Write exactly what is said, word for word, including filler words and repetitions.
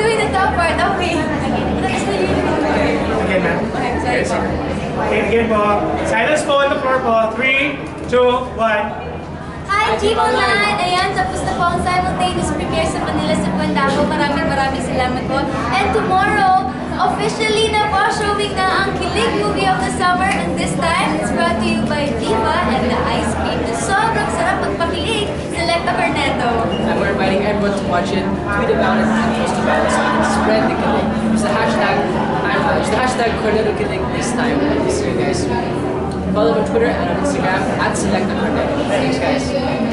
doing the top part. Okay. That's the Again, ma'am. Okay, sorry. Okay, again po. Silence po on the floor po. three, two, one. Hi, Team Online! Ayan, tapos na po ang simultaneous premiere sa Manila sa Puendaco. Maraming maraming salamat po. And tomorrow, officially na po showing na ang Kilig Movie of the Summer. And this time, it's brought to you by Viva and the Ice Cream na sobrang sarap magpakilig. Selecta Corneto. And we're inviting everyone to watch it, tweet about it, and post about it, so we can spread the Kilig. Use the hashtag, uh, use the hashtag Corneto Kilig this time. And see you guys. Follow me on Twitter and on Instagram at Selecta Corneto. Thanks, guys.